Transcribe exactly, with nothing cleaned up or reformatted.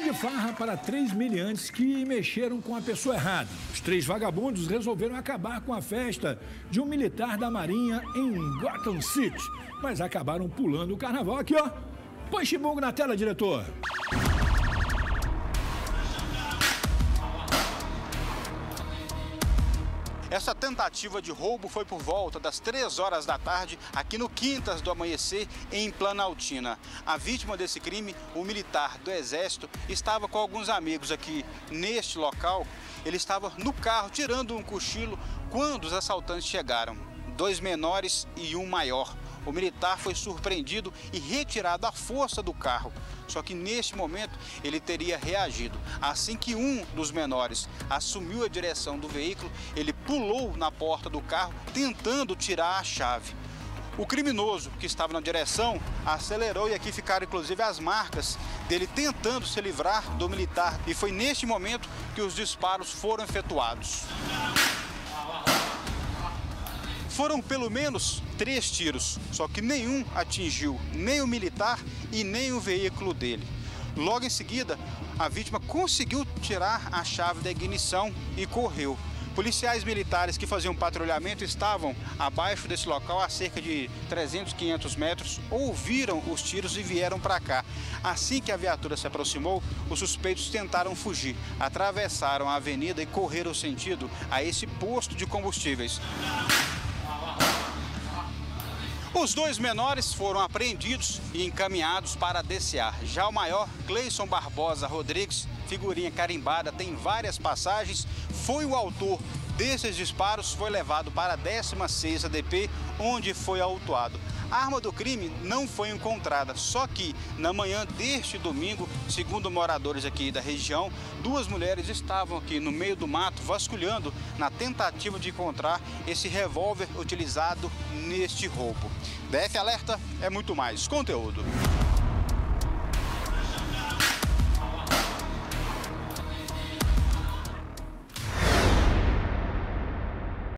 de farra para três meliantes que mexeram com a pessoa errada. Os três vagabundos resolveram acabar com a festa de um militar da Marinha em Gotham City, mas acabaram pulando o carnaval. Aqui, ó. Põe chibungo na tela, diretor. Essa tentativa de roubo foi por volta das três horas da tarde, aqui no Quintas do Amanhecer, em Planaltina. A vítima desse crime, o militar do Exército, estava com alguns amigos aqui neste local. Ele estava no carro tirando um cochilo quando os assaltantes chegaram. Dois menores e um maior. O militar foi surpreendido e retirado à força do carro. Só que neste momento ele teria reagido. Assim que um dos menores assumiu a direção do veículo, ele pulou na porta do carro tentando tirar a chave. O criminoso que estava na direção acelerou e aqui ficaram inclusive as marcas dele tentando se livrar do militar. E foi neste momento que os disparos foram efetuados. Foram pelo menos três tiros, só que nenhum atingiu nem o militar e nem o veículo dele. Logo em seguida, a vítima conseguiu tirar a chave da ignição e correu. Policiais militares que faziam patrulhamento estavam abaixo desse local a cerca de trezentos, quinhentos metros, ouviram os tiros e vieram para cá. Assim que a viatura se aproximou, os suspeitos tentaram fugir, atravessaram a avenida e correram sentido a esse posto de combustíveis. Os dois menores foram apreendidos e encaminhados para a D C A. Já o maior, Cleison Barbosa Rodrigues, figurinha carimbada, tem várias passagens, foi o autor desses disparos, foi levado para a décima sexta D P, onde foi autuado. A arma do crime não foi encontrada, só que na manhã deste domingo, segundo moradores aqui da região, duas mulheres estavam aqui no meio do mato vasculhando na tentativa de encontrar esse revólver utilizado neste roubo. D F Alerta é muito mais conteúdo.